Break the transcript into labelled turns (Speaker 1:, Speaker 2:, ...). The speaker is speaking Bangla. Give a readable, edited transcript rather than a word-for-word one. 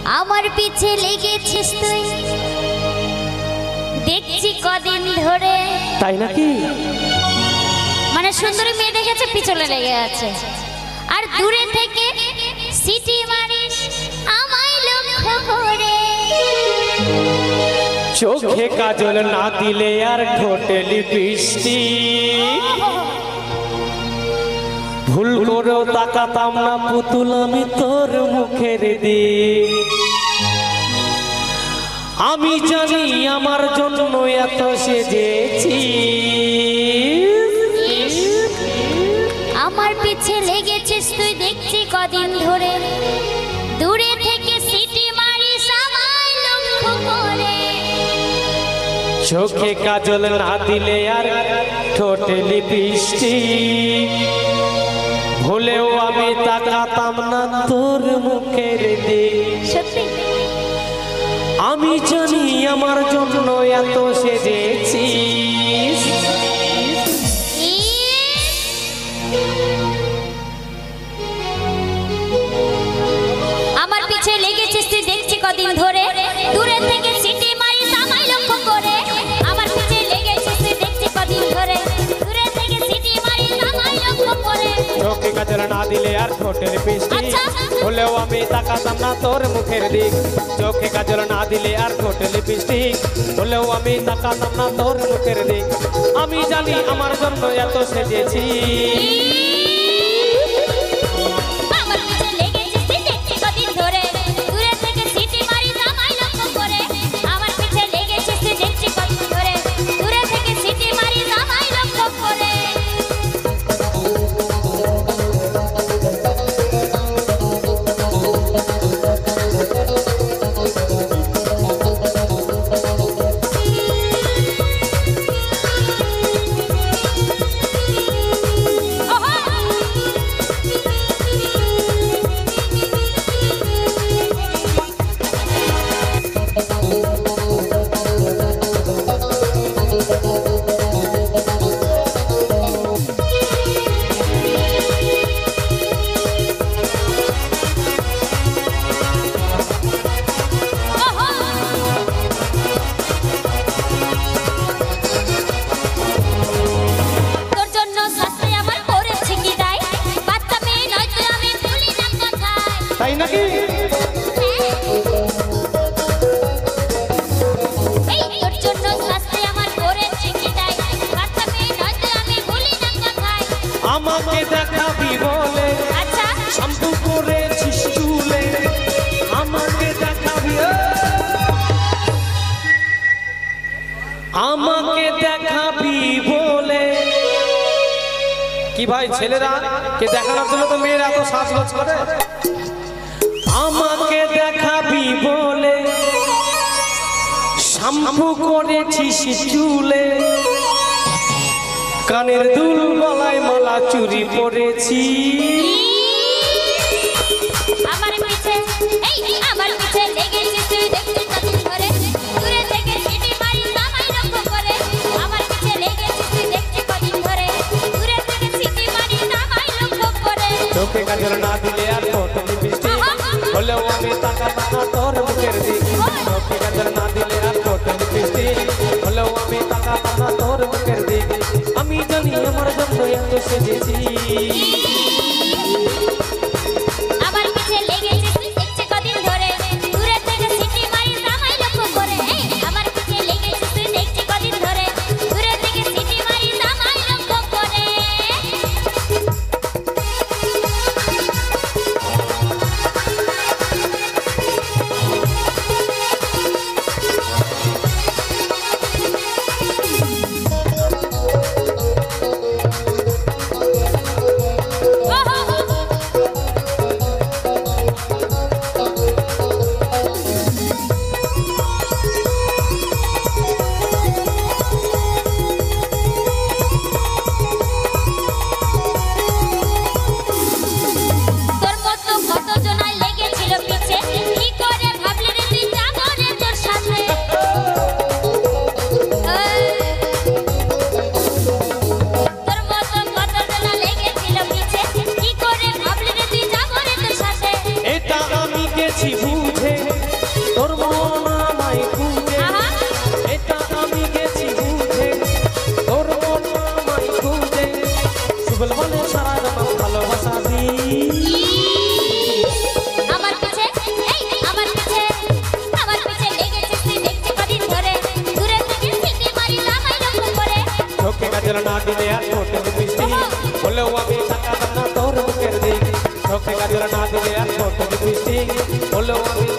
Speaker 1: আমার পিছে লেগেছিস তুই দেখছি কদিন ধরে।
Speaker 2: তাই নাকি?
Speaker 1: মানে সুন্দরী মেয়ে দেখেছে পিছনে লেগে আছে, আর দূরে থেকে সিটি মারিস আমায় লক্ষ্য করে।
Speaker 2: চোখে কাজল না দিলে আর ঠোঁটে লিপস্টিক, ভুল করেও তাকাতাম না পুতুল আমি তোর মুখের দিক। আমি জানি আমার জন্য এত সেজেছি,
Speaker 1: আমার পিছে লেগেছিস তুই দেখছি কদিন ধরে, দূরে থেকে সিটি মারিস আমায় লক্ষ্য করে।
Speaker 2: চোখে কাজল না দিলে আর ঠোঁটে লিপস্টিক, ভুলেও আমি তাকাতাম না তোর মুখের দিক।
Speaker 1: সত্যি
Speaker 2: আমি জানি আমার জন্য এত সেজেছি,
Speaker 1: আমার পিছে লেগেছিস তুই দেখছি কদিন ধরে, দূরে থেকে সিটি মারিস আমায় লক্ষ্য করে। আমার পিছে লেগেছিস তুই দেখছি কদিন ধরে, দূরে থেকে সিটি মারিস আমায় লক্ষ্য করে।
Speaker 2: চোখে কাজল না দিলে আর ঠোঁটে লিপস্টিক, ভুলেও আমি তাকাতাম না তোর মুখের দিক। চোখে কাজল না দিলে আর ঠোঁটে লিপস্টিক, ভুলেও আমি তাকাতাম না তোর মুখের দিক। আমি জানি আমার জন্য এত সেজেছি,
Speaker 1: আমার পিছে লেগেছিস তুই দেখছি কদিন ধরে, দূরে থেকে সিটি মারিস আমায় লক্ষ্য করে। আমার পিছে লেগেছিস তুই দেখছি কদিন ধরে, দূরে থেকে সিটি মারিস আমায় লক্ষ্য করে। তোর জন্য শাস্তি আমার পড়েছে কি দায়, বাচ্চা মেয়ে নয় তুই আমি ভুলি না কথায়।
Speaker 2: তাই নাকি?
Speaker 1: এই তোর জন্য শাস্তি আমার পড়েছে কি দায়, বাচ্চা মেয়ে নয় তুই আমি ভুলি না কথায়।
Speaker 2: আমাকে দেখাবি বলে
Speaker 1: আচ্ছা
Speaker 2: শ্যাম্পু করেছিস চুলে, আমাকে দেখাবি আমাকে দেখাবি বলে। কি ভাই ছেলেরা কে দেখানোর জন্য তো মেয়েরা এত সাজগোজ করে। আমাকে দেখাবি বলে শ্যাম্পু করেছিস চুলে, কানের দুল গলায় মালা চুরি পরেছি।
Speaker 1: আমার পিছে আমার পিছে লেগেছিস তুই দেখছি কদিন ধরে, দূরে থেকে সিটি মারিস আমায় লক্ষ্য করে। আমার পিছে লেগেছিস তুই দেখছি কদিন ধরে, দূরে থেকে সিটি মারিস আমায় লক্ষ্য করে।
Speaker 2: চোখে কাজল না দিলে আর ঠোঁটে লিপস্টিক, হলেও আমি তাকাতাম না তোর মুখের দিক। চোখে কাজল না দিলে আর ঠোঁটে লিপস্টিক, হলেও আমি তাকাতাম না তোর মুখের দিক। আমি জানি আমার জন্য এত সেজেছি,
Speaker 1: আমার পিছে লেগেছিস তুই দেখছি কদিন ধরে, দূরে থেকে সিটি মারিস আমায় লক্ষ্য করে। আমার পিছে লেগেছিস তুই দেখছি কদিন ধরে, দূরে থেকে সিটি মারিস আমায় লক্ষ্য করে।
Speaker 2: গেছি বুঝে
Speaker 1: আমার পিছে আমার পিছে লেগেছিস তুই দেখছি কদিন ধরে দূরে থেকে সিটি মারি আমায় লক্ষ্য করে
Speaker 2: চোখে কাজল না দিলে আর ঠোঁটে লিপস্টিক হলেও আমি তাকাতাম না তোর মুখের দিক চোখে কাজল না দিলে আর ঠোঁটে লিপস্টিক হলেও আমি